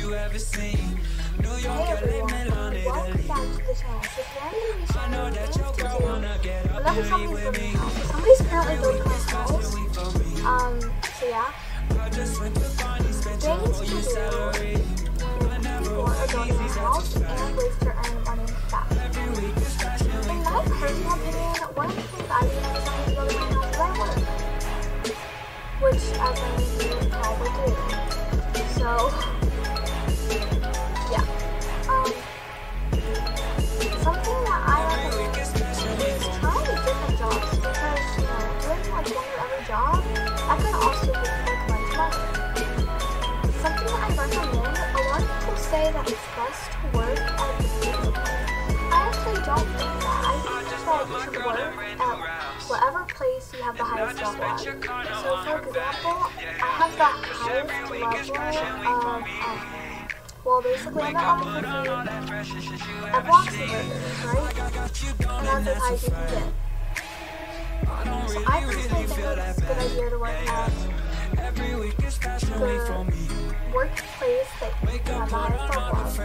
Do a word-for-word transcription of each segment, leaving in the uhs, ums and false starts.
you ever seen. New York, Hey L A, everyone, Milan, welcome Italy. back to the channel. So today I'm going to be I know showing you that things your to girl do wanna get up whenever and leave somebody's with building me. a house. So somebody's currently Every building week a is house. especially for me. Um, so yeah, I just went to Barney, spent your things whole to year do salary. when people are building a house and ways to earn money fast. Every week is fashion In week my for me. personal opinion, one of the things I do when somebody's building a house is I work. Which, as many of you probably do. So, yeah. Um, something that I recommend is trying different jobs because, you know, doing like one or every job, that can also be like much money. Something that I recommend, a lot of people say that it's best to work at the same place. I actually don't think that. I think that you should work at whatever place you have the highest level at. So for example, I have the highest level of, um, well basically I'm at level fifty at Bloxy Burgers, right? And that's as high as you can get. So I personally think that it's a good idea to work at the workplace that you have the highest level of.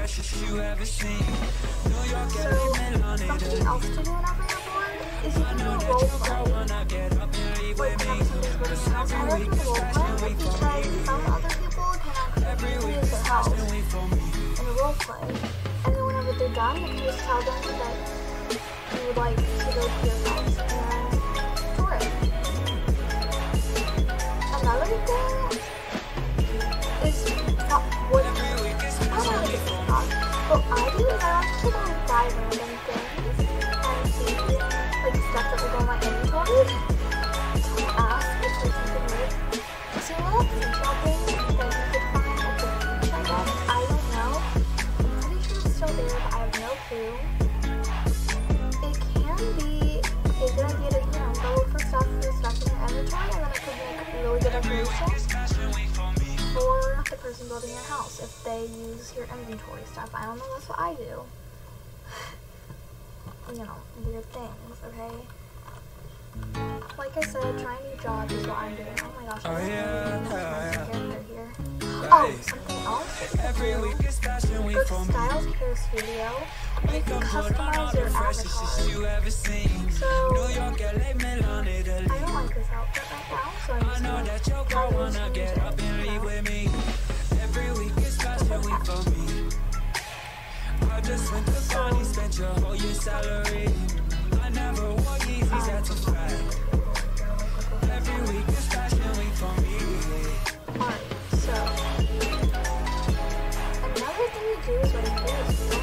So something else to do whenever you're bored is you can do a role play. Like whenever somebody's building a house, I recommend role play because some other people can actually use their house in a role play. And then whenever they're done, you can just tell them that you would like to go to your house and tour it. Another thing is not what I don't know if it's not. What I do is I like to like buy random things and see like stuff that will go in my inventory. To ask if there's something weird. So a lot of food shopping that you could find at the beach, I guess. I don't know. I'm pretty sure it's still there, but I have no clue. It can be a good idea to, you know, go look for stuff for stuff in your inventory, and then it could make a really good decoration for the person building your house if they use your inventory stuff. I don't know, that's what I do. You know, weird things, okay? Like I said, trying new jobs is what I'm doing. Oh my gosh, I have my character here. Oh, something else is to do. Go to Styles Hair Studio and you can customize your avatar. So, I don't like this outfit right now, so I'm just going to try to change it. Every week is fashion week for me. I just went to Barney, spent your whole year salary. I never wore Yeezys, had to fly. Every week is fashion week for me. Alright, so another thing to do is what you do is